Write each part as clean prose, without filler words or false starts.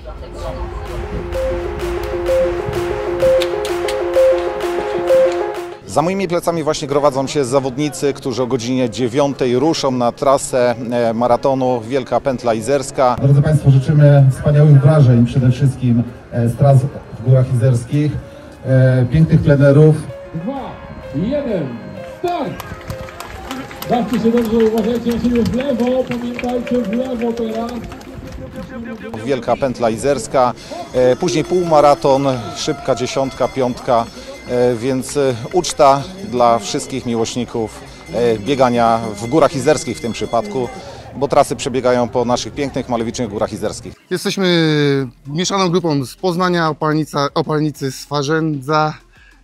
Za moimi plecami właśnie gromadzą się zawodnicy, którzy o godzinie 9 ruszą na trasę maratonu Wielka Pętla Izerska. Drodzy Państwo, życzymy wspaniałych wrażeń przede wszystkim z tras w Górach Izerskich, pięknych plenerów. 2, 1, start! Bawcie się dobrze, uważajcie na siebie w lewo, pamiętajcie w lewo teraz. Wielka Pętla Izerska, później półmaraton, szybka dziesiątka, piątka, więc uczta dla wszystkich miłośników biegania w Górach Izerskich w tym przypadku, bo trasy przebiegają po naszych pięknych, malewicznych Górach Izerskich. Jesteśmy mieszaną grupą z Poznania, Opalnicy z Farzędza,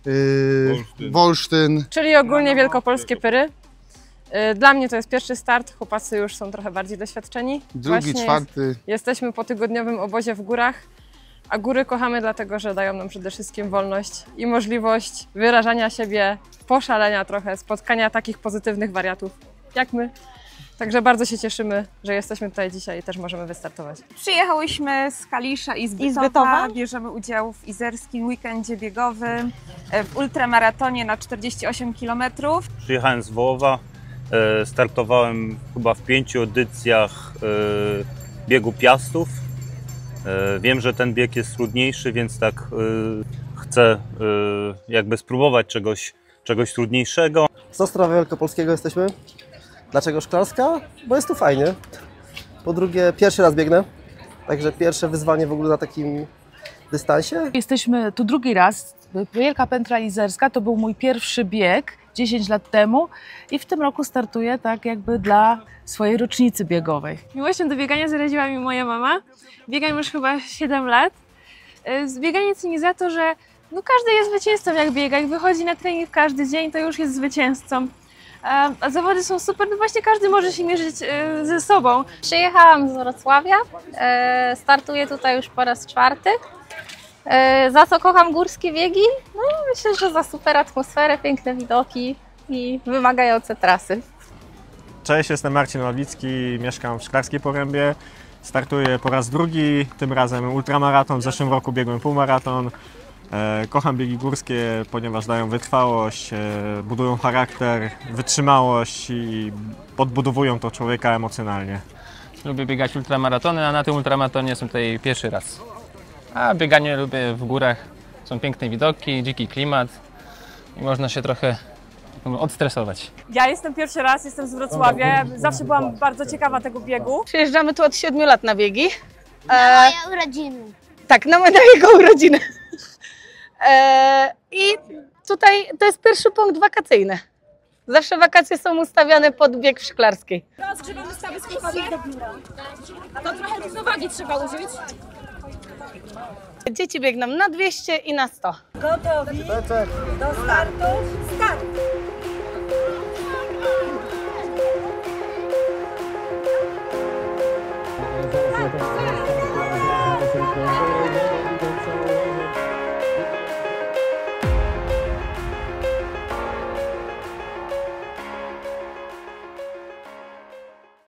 Wolsztyn. Czyli ogólnie wielkopolskie pyry. Dla mnie to jest pierwszy start, chłopacy już są trochę bardziej doświadczeni. Drugi, czwarty. Jesteśmy po tygodniowym obozie w górach, a góry kochamy dlatego, że dają nam przede wszystkim wolność i możliwość wyrażania siebie, poszalenia trochę, spotkania takich pozytywnych wariatów jak my. Także bardzo się cieszymy, że jesteśmy tutaj dzisiaj i też możemy wystartować. Przyjechałyśmy z Kalisza i z Bytowa. Bierzemy udział w izerskim weekendzie biegowym, w ultramaratonie na 48 km. Przyjechałem z Wołowa, startowałem chyba w 5 edycjach biegu Piastów. Wiem, że ten bieg jest trudniejszy, więc tak chcę jakby spróbować czegoś trudniejszego. Z Ostrowa Wielkopolskiego jesteśmy. Dlaczego Szklarska? Bo jest tu fajnie. Po drugie, pierwszy raz biegnę, także pierwsze wyzwanie w ogóle na takim dystansie. Jesteśmy tu drugi raz. Wielka Pętla Izerska to był mój pierwszy bieg 10 lat temu i w tym roku startuję tak jakby dla swojej rocznicy biegowej. Miłością do biegania zaraziła mi moja mama. Biegam już chyba 7 lat. Bieganie ceni za to, że każdy jest zwycięzcą jak biega. Jak wychodzi na trening każdy dzień, to już jest zwycięzcą. A zawody są super, właśnie każdy może się mierzyć ze sobą. Przyjechałam z Wrocławia, startuję tutaj już po raz 4. Za co kocham górskie biegi? No myślę, że za super atmosferę, piękne widoki i wymagające trasy. Cześć, jestem Marcin Ławicki, mieszkam w Szklarskiej Porębie. Startuję po raz drugi, tym razem ultramaraton, w zeszłym roku biegłem półmaraton. Kocham biegi górskie, ponieważ dają wytrwałość, budują charakter, wytrzymałość i podbudowują to człowieka emocjonalnie. Lubię biegać ultramaratony, a na tym ultramaratonie jestem tutaj pierwszy raz. A bieganie lubię w górach, są piękne widoki, dziki klimat i można się trochę odstresować. Ja jestem pierwszy raz, jestem z Wrocławia, zawsze byłam bardzo ciekawa tego biegu. Przyjeżdżamy tu od 7 lat na biegi. Na moje urodziny. Tak, na jego urodziny. I tutaj to jest pierwszy punkt wakacyjny. Zawsze wakacje są ustawiane pod bieg w Szklarskiej. Rozgrzewamy stawy skokowe do biura. To trochę równowagi trzeba użyć. Dzieci biegną na 200 i na 100. Gotowi do startu? Start!